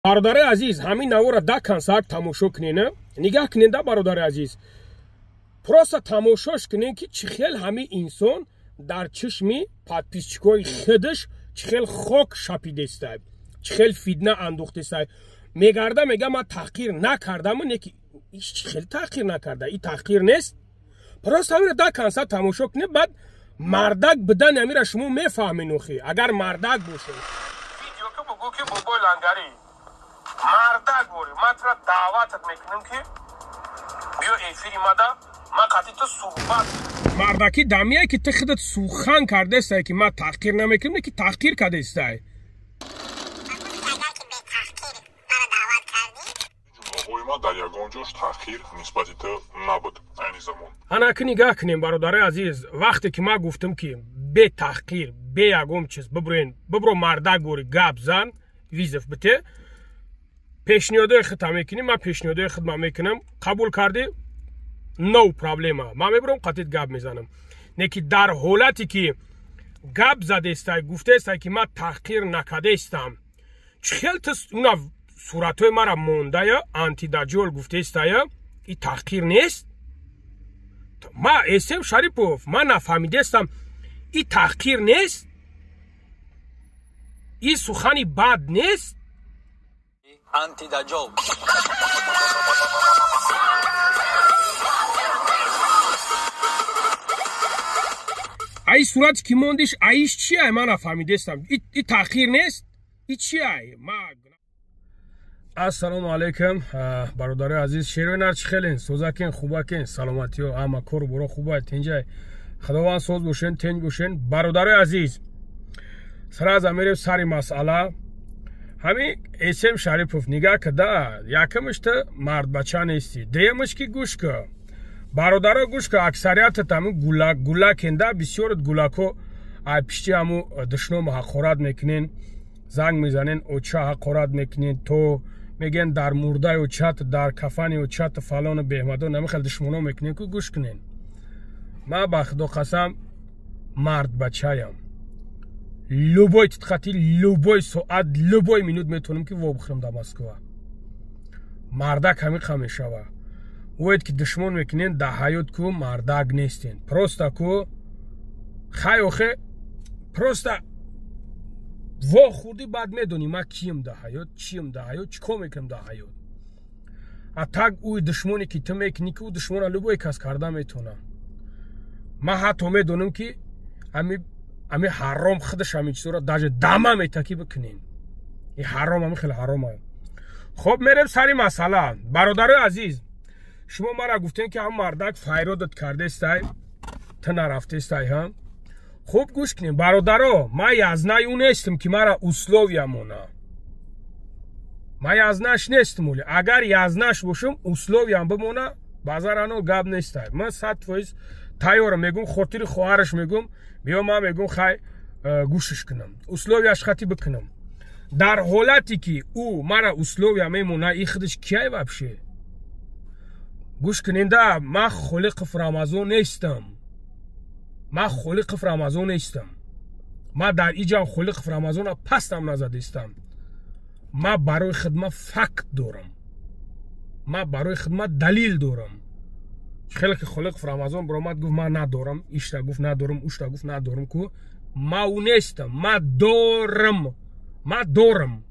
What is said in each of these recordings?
برادر عزیز همین نوار ده کنسرت تماشا کنین نگاه کنین ده برادر عزیز پروسا تماشاش کنین که چخیل همین انسان در چشمی подписчикои خودش چخیل خاک شپیده است چخیل فیدنه اندوخته است میگرده میگه من تحقیر نکردم نکی ایش چخیل تحقیر نکرده این تحقیر نیست پروسا همین ده کنسرت تماشا کنین بعد مردک بدن امیره شما میفهمین اخی اگر مردک باشه ویدیو که بگو که بابای لنگری مردک بوری من ترا دعوتت میکنم که بیا ایفیری مده من قطعی تو صحبت مردکی دمیه که تو خودت سوخن کرده است که من تحقیر نمیکنم که تحقیر کرده است جنابوی ما در یگان جاش تحقیر نسبتی تو نبود این زمان انا که نگاه کنیم برادر عزیز وقتی که ما گفتم که به تحقیر به یگام چیز ببرو مردک گوری گپ زن ویزف بته پیشنهادای خدمت میکنیم من پیشنهادای خدمت میکنم قبول کردی نو پرابلم من میبرم قطعیت گپ میزنم نکی در حالتی که گپ زده است گفته است که من تحقیر نکرده استم خیلی اونا صورتای مرا مونده یا آنتی دجال گفته است این تحقیر نیست ما اسم شریپوف من نفهمیده استم این تحقیر نیست این سخنی بد نیست آنتی دجال ای صورت که موندش ایش چیه من نفهمیده استم این تحقیر نیست این چیه السلام علیکم برادر عزیز شیروی نرچ خیلین سوزاکین خوباکین سلامتی و همه کور برو خوبه تنجای خداوند سوز باشین تنج باشین برادر عزیز سر از امیر سری مسئله همین اسم شریپوف نگاه کده یکمش تو مرد بچه نیستی دیمش که گوش که برادر گوش که اکثریت تامو گولا کنده بسیار گولاکو ای پشتی همو دشنو حقارت میکنین زنگ میزنین اوچه حقارت میکنین تو میگن در مرده اوچت در کفن اوچت فلان بهمدو نمیخواد دشمنو میکنین که گوش کنین ما با خدا قسم مرد بچه ام لوبای تتخطی لوبای ساعت لوبای منوت میتونم که واب بخرم در مسکو مردک همی خمیشه و اوید که دشمن میکنین در حیات کو مردک نیستین پروستا کو خیوخه پروستا وا خودی بعد میدونی ما کیم در حیات چیم در حیات چیکار میکنم در حیات اتاق اوی دشمنی که تو میکنی که او دشمن لوبای کس کرده میتونه ما حتی میدونم که امی حرام خودش همین چیزا را در دمه میتکی بکنین این حرام همی خیلی حرامه خب میرم سری مسئله برادر عزیز شما مرا گفتین که هم مردک فیرادت کرده استای تا نرفته استای هم خوب گوش کنین برادرها ما یزنه اون نیستم که مرا اسلوویا مونه ما یزنهش نیستم ولی اگر یزنهش باشم اسلوویا بمونه بازار انو گاب نیستای من 100% تایور میگم خاطر خواهرش میگم بیا ما میگم خای گوشش کنم اسلوویاش خطی بکنم در حالتی که او مرا اسلوویا میمونه این خودش کیه وابشه گوش کننده ما خلق فرامازون نیستم ما خلق فرامازون نیستم ما در اینجا خلق فرامازون پستم نزده استم ما برای خدمت فکت دارم ما برای خدمت دلیل دارم خیلی که خلق فرامازون برامد گفت ما ندارم ایشتا گفت ندارم اوشتا گفت ندارم که ما او نیستم ما دارم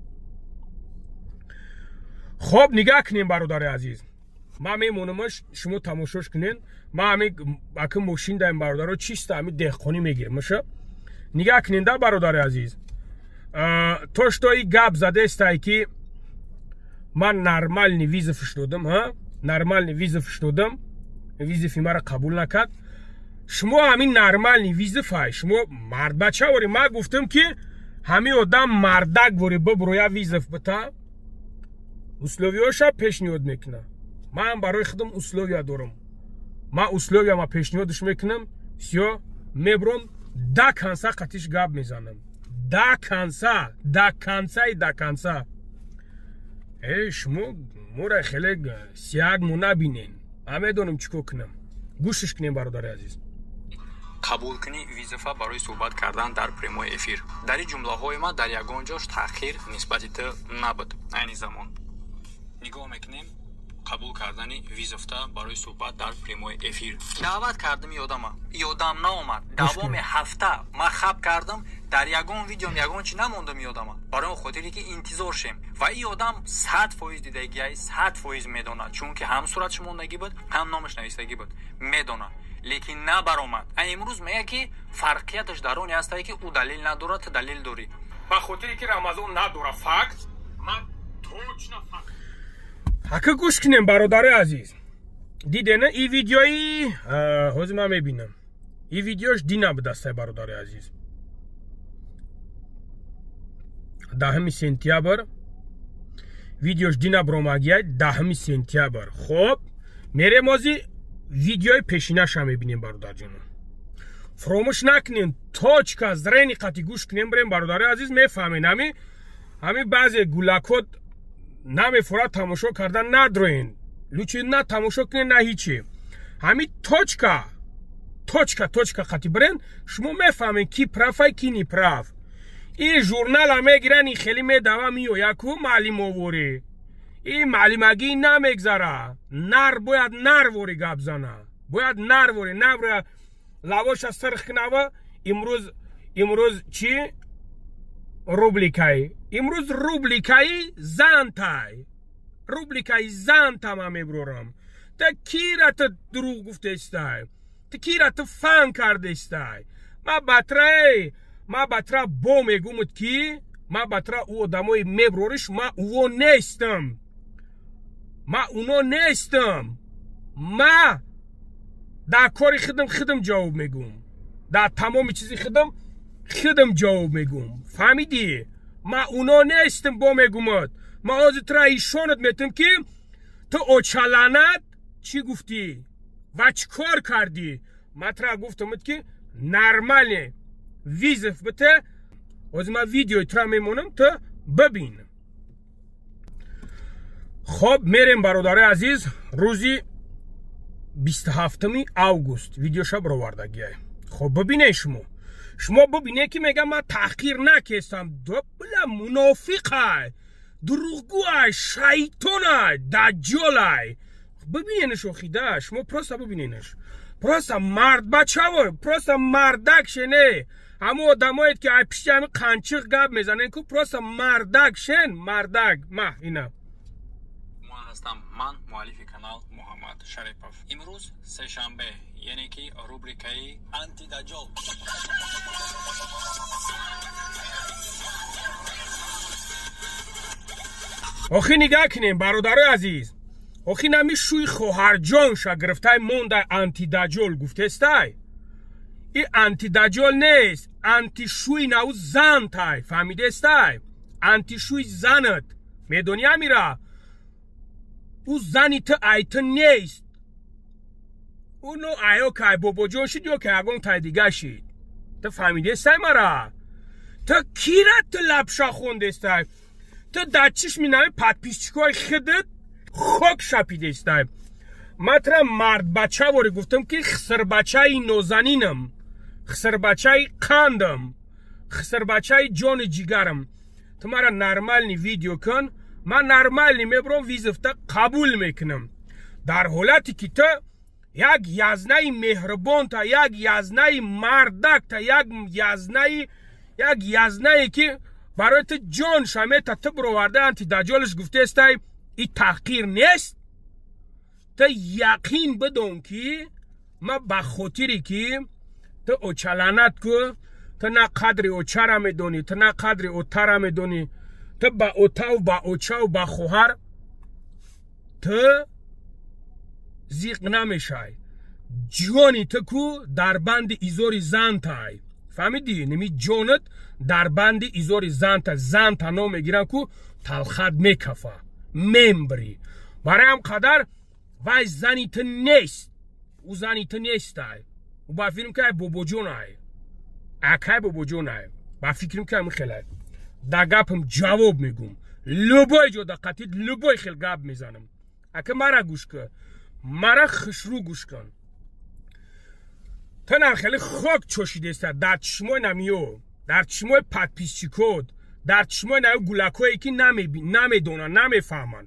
خب نگاه کنیم برادر عزیز ما میمونمش شما تماشاش کنین ما همین اکه ماشین داریم برادر رو چیست همین دهقانی میگیرم مشه نگاه کنین ده برادر عزیز توشتایی گپ زده است که من نرمال ویزه فشدودم نرمال ویزه فشدودم ویزه فی مرا قبول نکرد شما همین نرمال ویزه فای شما مرد بچه وری ما گفتم که همین آدم مردک وری ببرویا ویزه بتا اسلوویاشا پیشنهاد میکنه من برای خودم اسلوویا دارم ما اسلوویا ما پیشنهادش میکنم سیو میبرم دا کنسا قطیش گپ میزنم دا کنسا ای شما مورا خیلی سیاگ مو نبینین همه دونم چیکو کنم گوشش کنیم برادر عزیز қабул кунӣ визафа барои суҳбат кардан дар прямой эфир. Дар ин ҷумлаҳои ман дар ягон ҷош таъхир нисбати ту набуд. Айни замон нигоҳ мекунем қабул кардани визафта барои суҳбат дар прямой эфир. даъват кардам ёдама наомад. давоми ҳафта ман хаб кардам, дар ягон видеом ягон чи намондам ёдама. барои он хотире ки интизор шем ва ин одам 100% дидагиай 100% медонад, чунки ҳам сураташ мондагӣ буд, ҳам номаш навистагӣ буд, медонад, лекин набаромад. имрӯз мега ки фарқияташ дар оне ҳастае ки ӯ далел надорад, ту далел дорӣ. ба хотире ки Рамазон надора факт, ман точно факт. ҳака гӯш кунем бародари азиз. дидена ин видеои ҳозир ман мебинам. ин видеош дина буд астаи бародари азиз. 10 сентябр видеош дина бромагиай 10 сентябр. хоб мерем озӣ видеои пешинаша мебинем бародарҷонам. фаромӯш накунем точка зрени қати гӯш кунем бирем бародари азиз, мефаҳмем ҳамин баъзе гулакот намефурад тамошо кардан надроен. лучи на тамошо кунен на ҳичи. ҳамин точка қати бирен, шумо мефаҳмен ки правай ки ни прав. ин журнала мегиран, ин хеле медава миёя ку маълимовори. ин маълимагӣ намегзара. нар бояд нарвори гап зана. бояд нарвори, набояд лавоша сирх кунава. имрӯз чи рубликаи. имрӯз рубликаи зантай ман мебурорам. та кира ту дурӯғ гуфтестай? та кира ту фан кардестай? ман батра бо мегумуд ки ман батра ӯ одамои мебурориш ман уво нестам. ман уно нестам. ман дар кори хидам ҷавоб мегум. дар тамоми чизи хидам ҷавоб мегум. фаҳмидӣ? ман уно нестам бо мегумад. ман ҳозир тура ишонат метам ки ту очаланат чӣ гуфтӣ ва чӣ кор кардӣ. ман тура гуфтамад ки нормале визаф бита. ҳозир ман видеои тура мемонам, ту бибин. хоб мерем бародари азиз, рӯзи 27 август видеоша бировардагиай. хоб бибине шумо бибине ки мегам ман таҳқир накестам. била мунофиқай, дурӯғгӯай, шайтонай, даҷҷолай. бибиненаш охида, шумо просто бибиненаш. просто мардбачавор, просто мардак шене. ҳамо одамоед ки ай пишти ҳами қанчиқ гап мезанен ку просто мардак шен, мардак. ина ман муаллифи канал Муҳаммад Шарипов. имрӯз сешанбе, яъне ки рубрикаи антидаҷол. охи нигаҳ кунем бародари азиз. охи нами шӯи хоҳарҷонша гирифтаи мондай антидаҷол гуфтестай? ин антидаҷол нест, антишӯи наву зантай. фаҳмидестай? антишӯи занат. медони амира? ӯ зани ту айти нест. ӯ но айё ки ай бобоҷон шид ё ки ягон тай дига шид. ту фаҳмидестай мара? ту кира ту лапша хондестай? ту дар чишми нави подписчикои хидит хок шапидестай? ман тура мардбачавори гуфтам ки хисрбачаи нозанинам, хисрбачаи қандам, хисрбачаи ҷони ҷигарам. ту мара нормални видео кун, ман нормални мебурам визафта қабул мекунам. дар ҳолате ки ту як язнаи меҳрубонта, як язнаи мардакта, як язнае ки барои ту ҷон шамета, ту бироварда антидаҷолиш гуфтестай ин таҳқир нест. ту яқин бидон ки ман ба хотире ки ту очаланат ку, ту на қадри очара медонӣ, ту на қадри отара медонӣ, ту ба отаву ба очаву ба хоҳар ту зиқ намешай. ҷони ту ку дар банди изори зантай. фаҳмидӣ? ними ҷонат дар банди изори зантай. зан танҳо мегиран ку талхат мекафа, мембирӣ. барои ҳам қадар вай зани ту нест. ӯ зани ту нестай. ӯ ба фикрам ки ай бобоҷонай, акай бобоҷонай. ба фикрам ки ҳамин хелай да гапам ҷавоб мегум. любой ҷода қатид любой хел гап мезанам. ака мара гӯш кун, мара хушрӯ гӯш кун. تو نم خیلی خاک چوشیده است در چشمای نمیو در چشمای پدپیسچی کود در چشمای نمیو گولکایی که نمیدونن نمیفهمن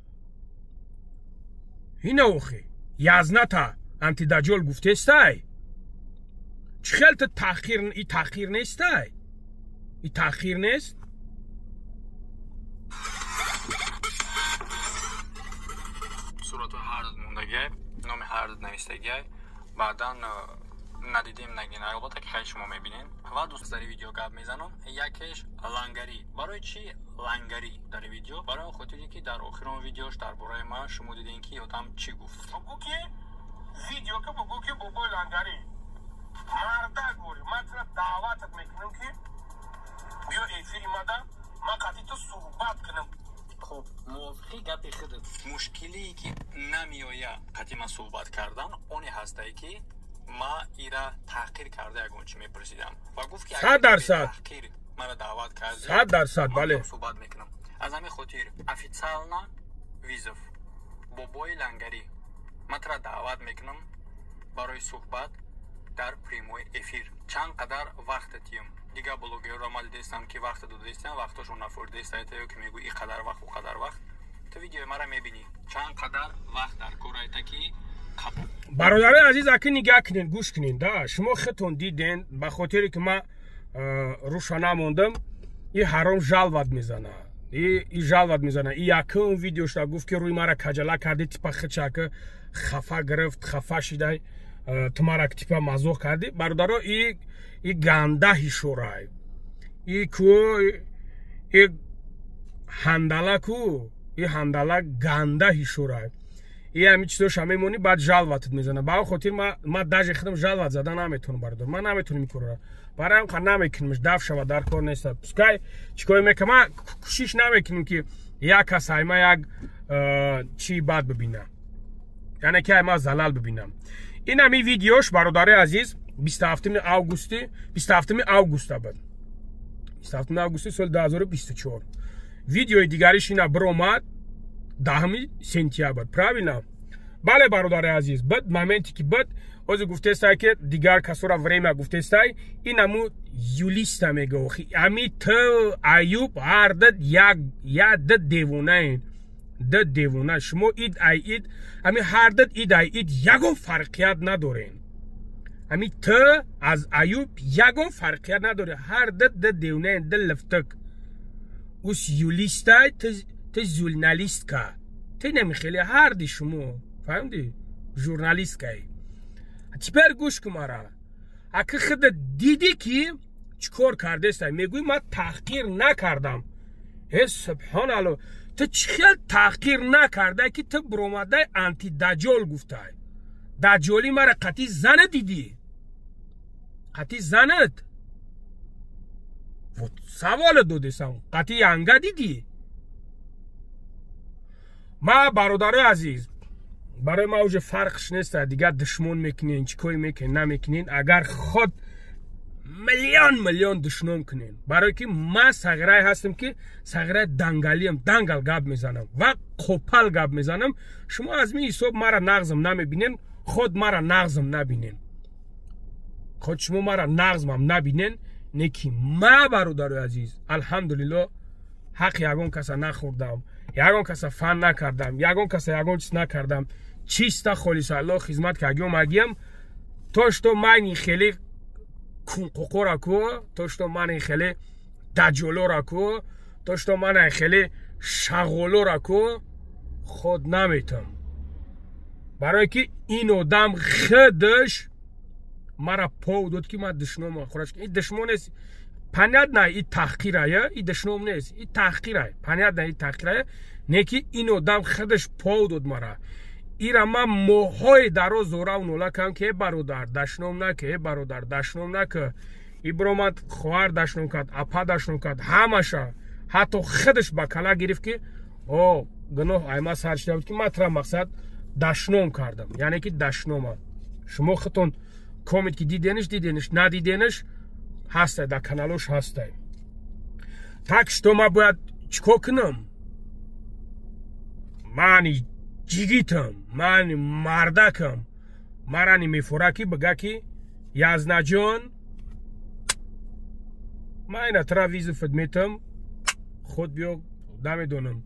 این اوخی یزنتا انتی دجال گفته استای چه خیلی تأخیر نیست این تأخیر نیست صورت هر موندگی نام هر نویستگی بعدا ندیدیم نگین البته که خیلی شما میبینین و دوست در ویدیو گپ میزنم یکیش لنگری برای چی لنگری در ویدیو برای خاطری که در آخرین ویدیوش درباره ما شما دیدین که یادم چی گفت بگو که ویدیو که بگو که بابای لنگری مردک بوری من ترا دعوتت میکنم که بیا افیری مده من قطعی تو صحبت کنم خب موافقی گپی خودت مشکلی که نمیایه قطعی من صحبت کردن اونی هسته که ما ایرا تحقیر کرده اگه چی میپرسیدم و گفت که 100% تحقیر مرا دعوت کرده 100% بله صحبت میکنم از همین خاطر افیциально ویزوف بابای لنگری من ترا دعوت میکنم برای صحبت در پریموی افیر چند قدر وقت تیم دیگه بلوگر را مال دیستم که وقت دو دیستم وقتشون نفرد دیستم که میگو این قدر وقت و قدر وقت تو ویدیو مرا میبینی چند قدر وقت در کورای تکی برادرای عزیز اکی نگاه کنین گوش کنین دا شما خودتون دیدین به خاطری که ما روشانه موندم این حرام جلوت میزنه این جلوت میزنه این یکی اون ویدیوش دا گفت که روی مرا کجلا کردی تیپا خچه که خفا گرفت خفا شده تو مرا که تیپا مزوخ کردی برادرها این گنده هیشورای این کو این هندله کو این هندله گنده هیشورای این همی چیزوش همه مونی بعد جلوتت میزنه با خاطر ما داج خودم جلوت زدن نمیتونم برادر من نمیتونم میکنم برای هم نمیکنمش دف شود در کار نیست پسکای چیکار میکنم من کوشش نمیکنم که یک کسای ما یک چی بد ببینم یعنی که ما زلال ببینم این همی ویدیوش برادر عزیز 27 آگوست بود 27 آگوست سال 2024 ویدیوی دیگریش اینا برآمد 10 سپتامبر правильно بله برادر عزیز بعد مومنتی که بعد از گفته است که دیگر کسا را время گفته است این همون یولیست میگه امی تو ایوب هر دد یک دد دیوانه شما اید امی هر دد اید یگون فرقیت ندارین امی تو از ایوب یگون فرقیت نداره هر دد دیوانه دل لفتک اوس یولیست تو ژورنالیست که تو نمیخیلی هر دی شما فهمدی ژورنالیست که تیپر گوش که مرا اگه خود دیدی که چیکار کرده است میگوی من تحقیر نکردم سبحان الله تو چخیل تحقیر نکرده که تو برآمده انتی دجال گفته دجالی مرا قطعی زن دیدی قطعی زنت سوال دو دیسم قطعی انگه دیدی ما برادر عزیز برای ما اوج فرقش نیست دیگه دشمن میکنین چیکار میکنین نمیکنین اگر خود میلیون دشمن کنین برای که ما صغیره هستم که صغیره دنگالیم دنگل گاب میزنم و قپل گاب میزنم شما از می حساب مرا نغزم نمیبینین خود مرا نغزم نبینین خود شما مرا نغزم نبینین نکی ما برادر عزیز الحمدلله حق یگون کسا نخوردم یگون کسا فن نکردم یگون کسا یگون چیز نکردم چیستا خالص الله خدمت که اگه مگیم توشتو من خیلی کنقوقو را کو توشتو من خیلی دجالو را کو توشتو من خیلی شغولو را کو خود نمیتم برای که این آدم خودش مرا پاو داد که من دشنام خورش این دشمن است پنیاد نه این تحقیره این دشنام نیست این تحقیره پنیاد نه این تحقیره نه که این آدم خودش پاو داد مرا ایرا من موهای درو زورا و نولا کم که برادر دشنام نکه برادر دشنام نکه ای برامد خوار دشنام کرد اپا دشنام کرد همشا حتی خودش با کلا گرفت که او گناه ایما سرشده بود که من ترا مقصد دشنام کردم یعنی که دشنام شما خودتون کامنت که دیدینش ندیدینش هسته در کانالوش هسته так что ما باید چیکار کنم من جیگیتم من مردکم مرانی میفوره که بگه که язнаҷон ман ина тра визифат метам худ биё намедонам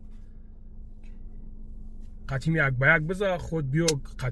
қатим як ба як биза худ биё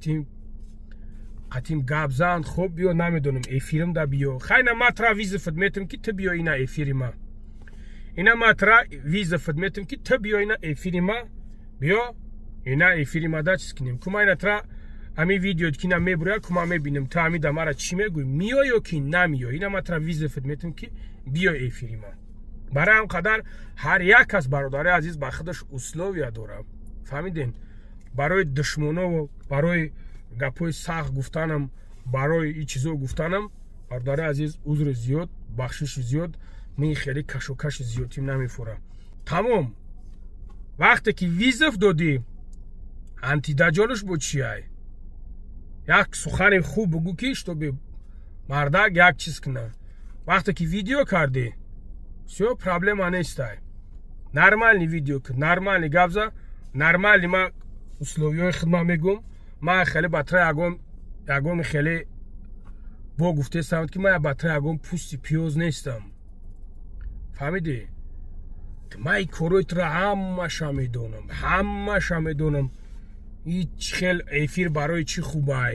қатим гап зан хуб биё намедонам эфирим да биё хайна ма тра визифат метам ки ту биё ина эфири ма ина ма тра визифат метам ки ту биё ина эфири ма биё ина эфири ма да чиз кинем кума ина тра ами видео кина мебуря кума мебинем ту ами да мара чӣ мегӯй миё ё ки намиё ина ма тра визифат метам ки биё эфири ма барои ҳам қадар ҳар як кас бародари азиз ба худаш условия дорад фаҳмиден барои душмонову барои гапҳои сахт гуфтанам барои ин чизо гуфтанам бародари азиз узри зиёд бахшиши зиёд мин хеле кашокаши зиёдтим намефурам тамом вақте ки визиф додӣ антидаҷолаш бо чиай як сухани хуб бугӯ ки штоби мардак як чиз кина вақте ки видео кардӣ всё проблема нестай нормальни видео кӣ нормальни гапза нормальни ма условиҳои хидмат мегӯм ман хеле батра ягон хеле бо гуфтестам ки ман батра ягон пӯсти пиёз нестам фаҳмидӣ ман ин короитро ҳамаша медонам ин чӣ хел эфир барои чӣ хубай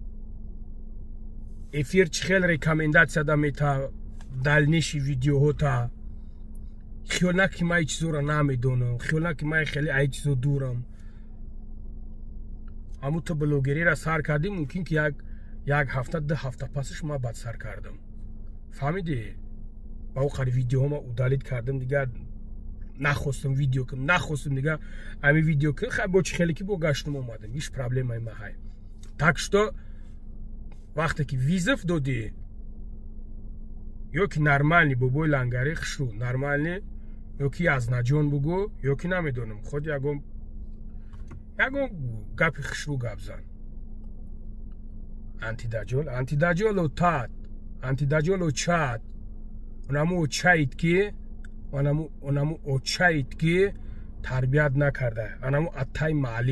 эфир чӣ хел рекомендатсия да мета далниши видеоҳота хиёл на ки ман ин чизоро намедонам хиёл на ки ман хеле ай чизо дурам ҳамун то блогериро сар кардӣ мумкин ки як ҳафта 2 ҳафта пасаш ман бад сар кардам фаҳмидӣ ба оқари видеоҳома удалит кардам дигар нахостам видео кунам нахостам дигар ами видео кунам хай бо чӣ хеле ки бо гаштам омадам ҳеҷ проблемаи ма ҳай так что вақте ки визиф додӣ ё ки нормальни бобои лангари хушрӯ нормальни ё ки язнаҷон бугӯ ё ки намедонам худ ягон гапи хушрӯ гап зан антидаҷоло тат антидаҷоло чат онамо очаит ки тарбият накарда анамо аттай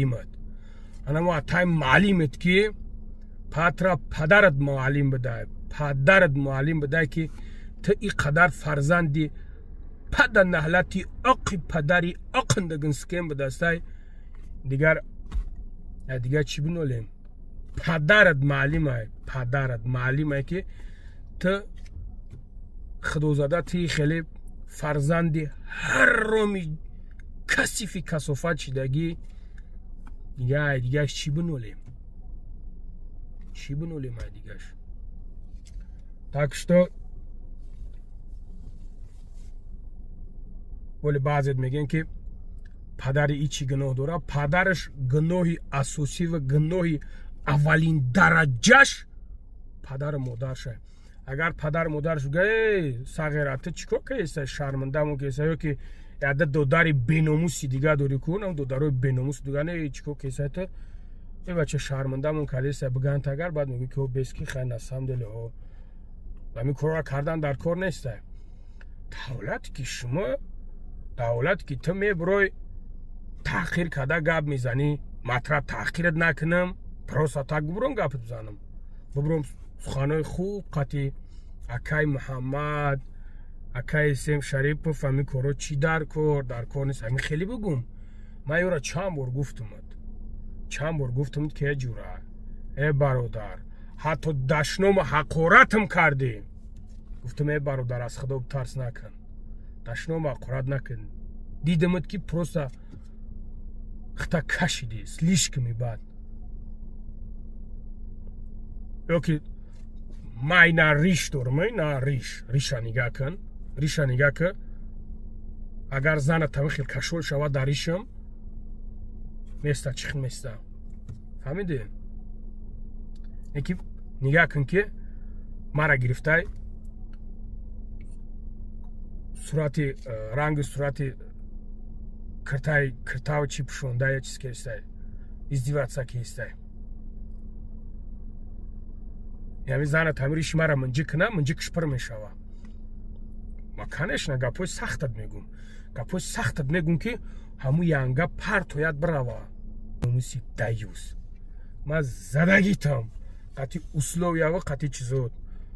маълимат ки патра падарат муаллим бидай ки ту и қадар фарзанди пада наҳлати оқи падари оқндагинскем бидастай дигар чӣ бинолем падарат маълимае ки ту худозада ту хеле фарзанди ҳароми касифи касофат шидагӣ дигар чӣ бинолем ай дигаш так что ولی بعضیت میگن که پدر ایچی گناه داره پدرش گناهی اساسی و گناهی اولین درجهش پدر مادرشه اگر پدر مادرش گه صغیرته چیکار که شرمنده مو که یا که عدد دوداری بیناموسی دیگه داری کن اون دودارای بیناموس دیگه نه چیکار که تو این بچه شرمنده مون کلیسه بگن تگر بعد میگه که بسکی خیلی نسم دله ها و می کار کردن در کار نیسته دولت که شما دولت که تو میبروی تأخیر کده گپ میزنی مطرح تأخیرت نکنم پروسا تا گبرون گپ بزنم ببرم سخنای خوب قطعی اکای محمد اکای سیم شریف فهمی کارو چی در کار نیست همین خیلی بگم من یورا چند بار گفتم که جوره ای برادر حتی دشنام حقارتم کردی گفتم ای برادر از خدا ترس نکن دشنام حقارت نکن دیدمت که پروسا خطا کشیدی слишком بعد یا که مای نه ریش دارم نه ریش نگاه کن ریش نگاه که اگر زن تام خیلی کشول شود در ریشم میسته چیخ میسته فهمیدی؟ یکی نگاه کن که مرا گرفته صورتی رنگ صورتی کرتاو چی پشونده یا چیز که استه ازدیواتسا که استه یعنی زن تامیریش مرا منجی کنه منجی کشپر میشوه ما کنشنه گپوی سختت میگم که همو ینگا پرتویت براوه موسی دیوز ما زدگیتم قطعی اصلو یا قطعی چیزود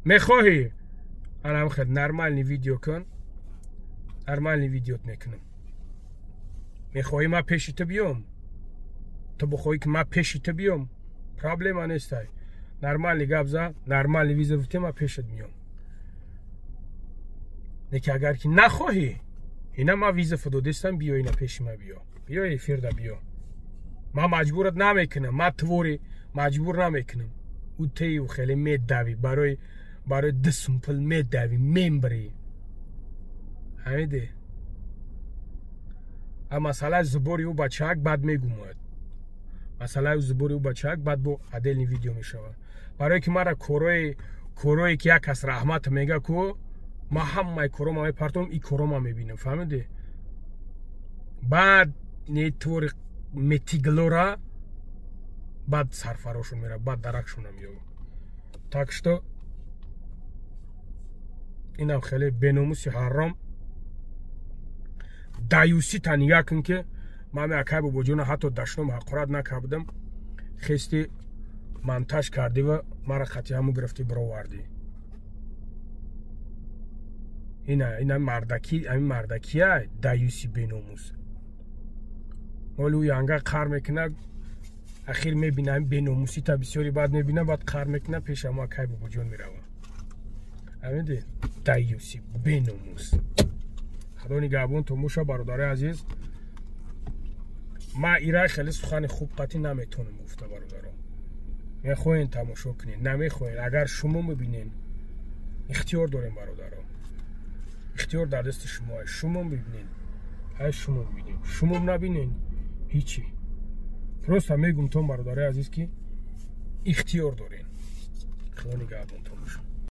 میخواهی الان خد نرمالنی ویدیو کن نرمالنی ویدیوت میکنم میخواهی ما پیشت بیام تو بخواهی که ما پیشت بیام پرابلم نیست نرمالنی گابزا نرمالنی ویزا وقتی ما پیشت میام لیکن اگر که نخواهی اینا ما ویزا فدودستان بیا اینا پیش ما بیا افیر دا بیا ما مجبورت نمیکنم ما توری مجبور نمیکنم او تیو خیلی میدوی برای دسمپل میدوی میمبری همیده اما مسئله زبوری او بچه‌ک بعد میگومد مسئله زبوری او بچه‌ک بعد با عدل این ویدیو میشود برای که مرا کوروی که یک کس رحمت میگه کو ما همه کوروما میپرتم این کوروما میبینم فهمیده بعد نیتور میتیگلورا بعد سرفراشون میره بعد درکشون میاد так что اینم خیلی بناموسی حرام دایوسی تا نگاه کن که من اکای با جون حتی دشنم حقارت نکردم خستی منتاج کردی و مرا خطی همو گرفتی برو وردی اینا مردکی این مردکیه دایوسی بناموس مولوی انگار قهر میکنه اخیر میبینم بناموسی تا بسیاری بعد میبینم بعد قهر میکنه پیش ما اکای با جون میروم همیده دایوسی بناموس خدا نگهبان تو موشا برادر عزیز ما ایران خیلی سخن خوب قطعی نمیتونم گفته برادران میخواین تماشا کنین نمیخواین اگر شما میبینین اختیار دارین برادران اختیار در دست شما شما میبینین های شما میبینین شما نبینین هیچی درست میگم تو برادر عزیز که اختیار دارین خدا نگهبان تو موشا